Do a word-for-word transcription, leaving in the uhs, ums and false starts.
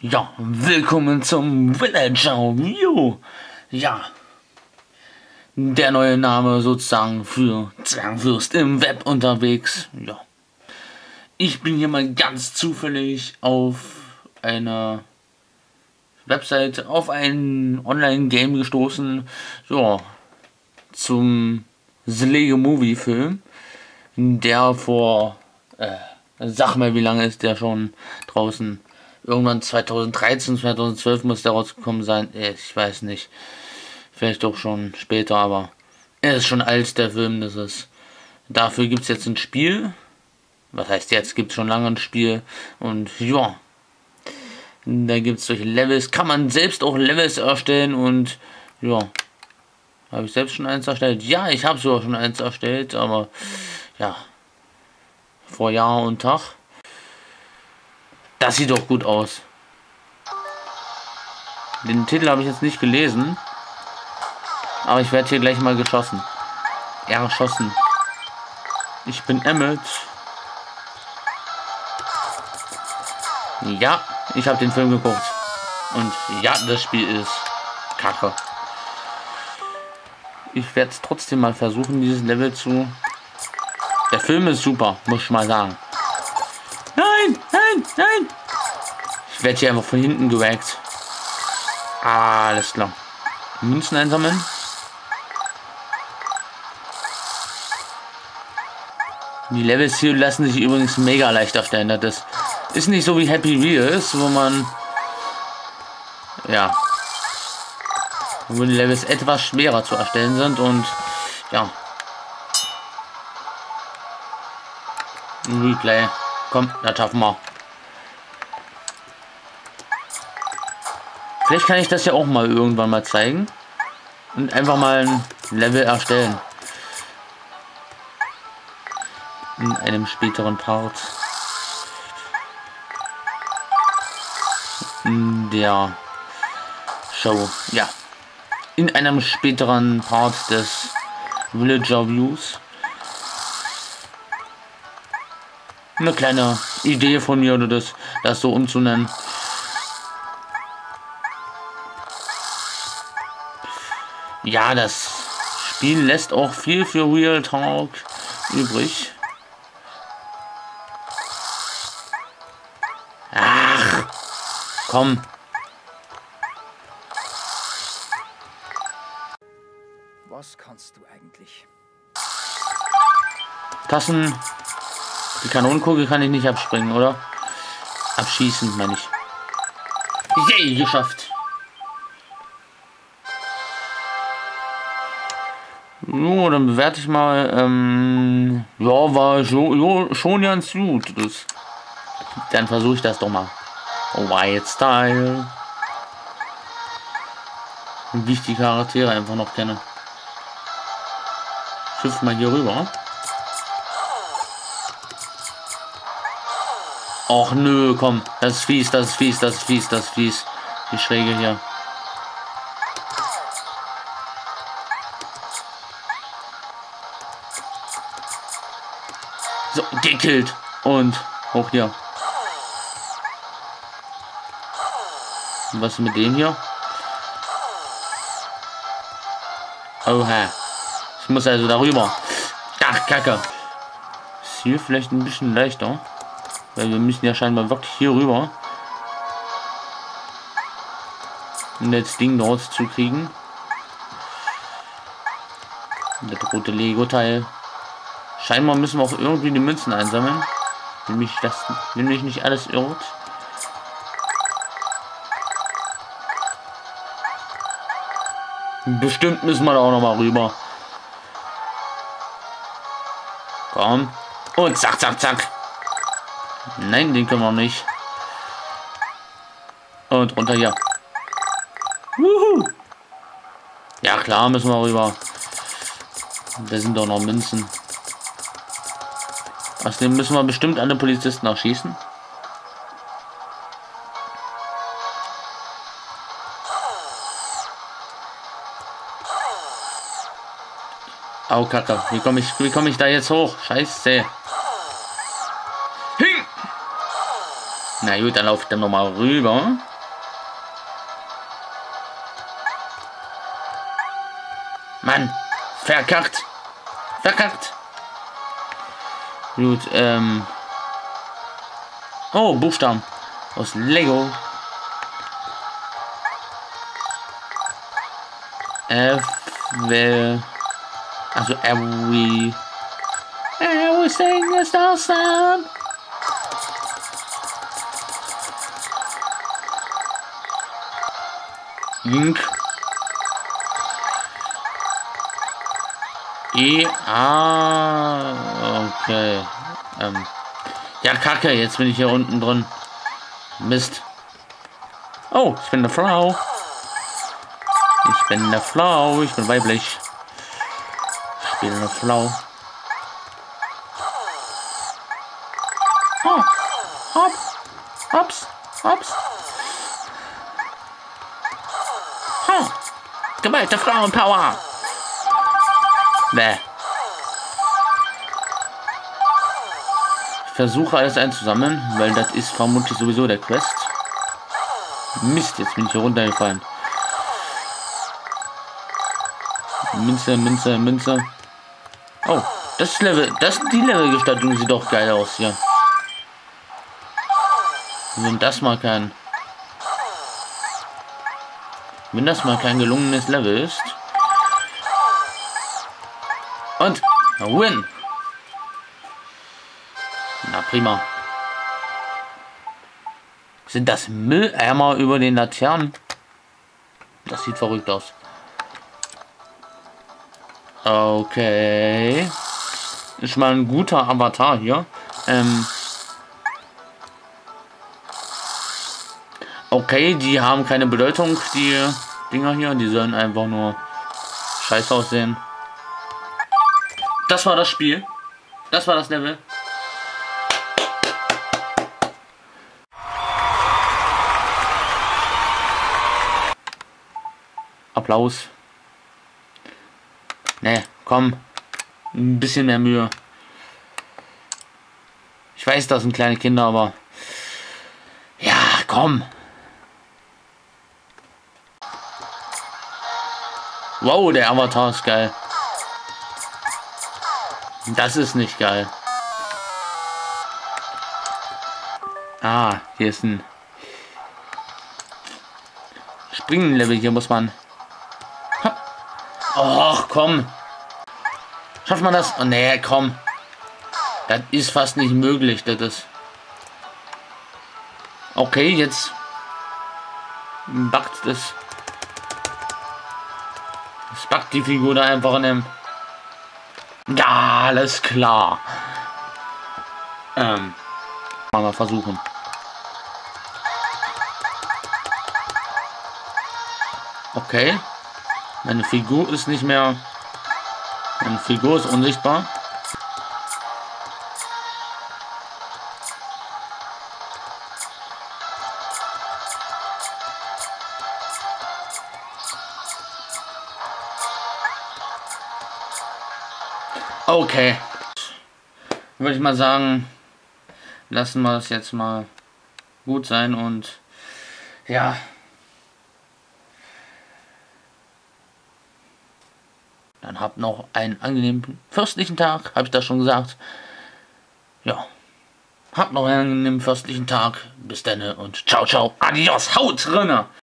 Ja, willkommen zum Villager View. Ja, der neue Name sozusagen für Zwergfürst im Web unterwegs. Ja, ich bin hier mal ganz zufällig auf einer Website, auf ein Online-Game gestoßen. Ja, zum The Lego Movie Film, der vor, äh, sag mal, wie lange ist der schon draußen? Irgendwann zweitausenddreizehn, zweitausendzwölf muss der rausgekommen sein. Ich weiß nicht. Vielleicht doch schon später, aber er ist schon alt, der Film. Das ist. Dafür gibt es jetzt ein Spiel. Was heißt jetzt? Gibt es schon lange ein Spiel. Und ja. Da gibt es solche Levels. Kann man selbst auch Levels erstellen. Und ja. Habe ich selbst schon eins erstellt? Ja, ich habe sogar schon eins erstellt. Aber ja. Vor Jahr und Tag. Das sieht doch gut aus. Den Titel habe ich jetzt nicht gelesen. Aber ich werde hier gleich mal geschossen. Erschossen. Ich bin Emmett. Ja, ich habe den Film geguckt. Und ja, das Spiel ist kacke. Ich werde es trotzdem mal versuchen, dieses Level zu... Der Film ist super, muss ich mal sagen. Nein, nein, nein. Ich werde hier einfach von hinten gewagt. Ah, alles klar. Münzen einsammeln. Die Levels hier lassen sich übrigens mega leicht erstellen. Das ist nicht so wie Happy Wheels, wo man... Ja. Wo die Levels etwas schwerer zu erstellen sind und... Ja. Replay. Komm, das schaffen wir. Vielleicht kann ich das ja auch mal irgendwann mal zeigen. Und einfach mal ein Level erstellen. In einem späteren Part. In der Show. Ja. In einem späteren Part des Villager Views. Eine kleine Idee von mir, oder das, das so umzunennen. Ja, das Spiel lässt auch viel für Real Talk übrig. Ach, komm. Was kannst du eigentlich? Tassen. Die Kanonenkugel kann ich nicht abspringen, oder? Abschießen, meine ich. Yay, geschafft. So, dann bewerte ich mal. Ähm, ja, war so, ja, schon ganz gut. Das, dann versuche ich das doch mal. Wild Style. Und wie ich die Charaktere einfach noch kenne. Schiff mal hier rüber. Och nö, komm. Das ist fies, das ist fies, das ist fies, das ist fies. Die Schräge hier. So, gekillt. Und hoch hier. Und was ist mit dem hier? Oha. Ich muss also darüber. Ach, Kacke. Ist hier vielleicht ein bisschen leichter. Weil wir müssen ja scheinbar wirklich hier rüber. Um das Ding dort zu kriegen. Das rote Lego-Teil. Scheinbar müssen wir auch irgendwie die Münzen einsammeln. Wenn mich das, wenn mich nicht alles irrt. Bestimmt müssen wir da auch noch mal rüber. Komm. Und zack, zack, zack. Nein, den können wir nicht. Und runter hier. Wuhu. Ja klar, müssen wir rüber. Da sind doch noch Münzen. Außerdem müssen wir bestimmt alle Polizisten erschießen. Au Kacke, wie komme ich, wie komme ich da jetzt hoch? Scheiße. Na gut, dann laufe ich dann noch mal rüber. Mann, verkackt. Verkackt. Gut, ähm. Oh, Buchstaben. Aus Lego. F, W. Also every. Everything is awesome. Ink. E, A, okay. Ähm. Ja, Kacke, jetzt bin ich hier unten drin. Mist. Oh, ich bin eine Frau. Ich bin eine Frau, ich bin weiblich. Ich bin eine Frau. Oh, hopp, hops, hops. Oh, geballte Frauenpower. Bäh. Ich versuche alles einzusammeln, weil das ist vermutlich sowieso der Quest. Mist, jetzt bin ich hier runtergefallen. Münze, Münze, Münze. Oh, das Level, das die Levelgestaltung sieht doch geil aus hier. Wenn das mal kein, wenn das mal kein gelungenes Level ist. Und win. Na prima. Sind das Mülleimer über den Laternen? Das sieht verrückt aus. Okay. Ist mal ein guter Avatar hier. Ähm okay, die haben keine Bedeutung, die Dinger hier. Die sollen einfach nur scheiße aussehen. Das war das Spiel. Das war das Level. Applaus. Ne, komm. Ein bisschen mehr Mühe. Ich weiß, das sind kleine Kinder, aber... Ja, komm. Wow, der Avatar ist geil. Das ist nicht geil. Ah, hier ist ein Springen-Level. Hier muss man... Och, komm. Schafft man das? Oh, nee, komm. Das ist fast nicht möglich. Das ist... Okay, jetzt... backt es. Es backt die Figur da einfach in dem... Ja, alles klar. Ähm... Mal versuchen. Okay. Meine Figur ist nicht mehr... Meine Figur ist unsichtbar. Okay. Würde ich mal sagen, lassen wir es jetzt mal gut sein und ja. Dann habt noch einen angenehmen fürstlichen Tag, habe ich das schon gesagt. Ja. Habt noch einen angenehmen fürstlichen Tag. Bis dann und ciao, ciao. Adios. Haut drinne.